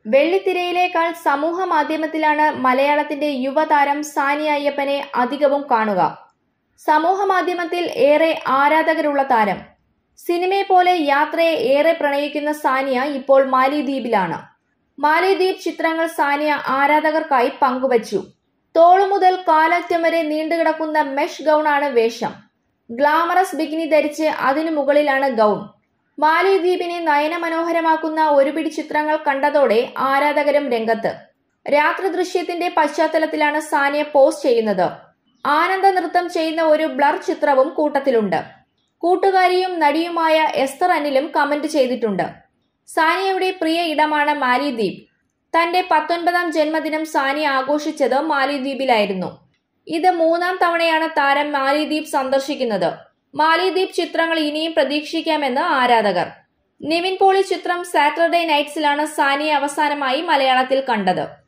വെള്ളിത്തിരയിലേക്കാൾ സമൂഹ മാധ്യമത്തിലാണ് മലയാളത്തിന്റെ യുവതാരം സാനിയ അയ്യപ്പനെ അധികവും കാണുക. സമൂഹ മാധ്യമത്തിൽ ഏറെ ആരാധകരുള്ള താരം. സിനിമയെ പോലെ യാത്രയെ ഏറെ പ്രണയിക്കുന്ന സാനിയ ഇപ്പോൾ മാലിദ്വീപിലാണ്. മാലിദ്വീപ് ചിത്രങ്ങൾ സാനിയ ആരാധകർക്കായി പങ്കുവച്ചു. തോളു മുതൽ കാലറ്റം വരെ നീണ്ടുകിടക്കുന്ന മെഷ് ഗൗണാണ് വേഷം. ഗ്ലാമറസ് ബിക്കിനി ധരിച്ച് അതിനു മുകളിലാണ് ഗൗൺ. മാലിദ്വീപിനെ നയനമനോഹരമാക്കുന്ന ഒരുപിടി ചിത്രങ്ങൾ കണ്ടതോടെ ആരാധകരും രംഗത്ത്. രാത്രി ദൃശ്യത്തിന്റെ പശ്ചാത്തലത്തിലാണ് സാനിയ പോസ്റ്റ് ചെയ്യുന്നത്. ആനന്ദ നൃത്തം ചെയ്യുന്ന ഒരു ബ്ലർ ചിത്രവും കൂട്ടത്തിലുണ്ട്. കൂട്ടുകാരിയും നടിയുമായ എസ്തർ അനിലും കമന്റ് ചെയ്തിട്ടുണ്ട്. സാനിയയുടെ പ്രിയ ഇടമാണ് മാലിദ്വീപ്. തന്റെ 19ാം ജന്മദിനം സാനിയ ആഘോഷിച്ചത് മാലിദ്വീപിലായിരുന്നു. ഇത് 3ാം തവണയാണ് താരം മാലിദ്വീപ് സന്ദർശിക്കുന്നത്. മാലിദ്വീപ് ചിത്രങ്ങൾ ഇനിയും പ്രതീക്ഷിക്കാമെന്ന് ആരാധകർ. നിവിൻ പോളി ചിത്രം സാറ്റർഡേ നൈറ്റ്സിലാണ് സാനിയ അവസാനമായി മലയാളത്തിൽ കണ്ടത്.